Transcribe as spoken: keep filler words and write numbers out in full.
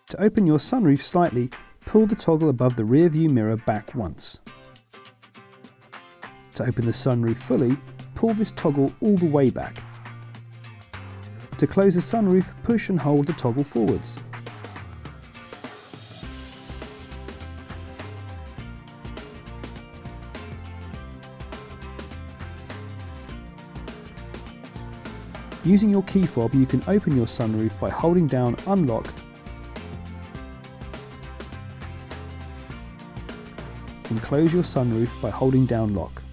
To open your sunroof slightly, pull the toggle above the rear view mirror back once. To open the sunroof fully, pull this toggle all the way back. To close the sunroof, push and hold the toggle forwards. Using your key fob, you can open your sunroof by holding down unlock and close your sunroof by holding down lock.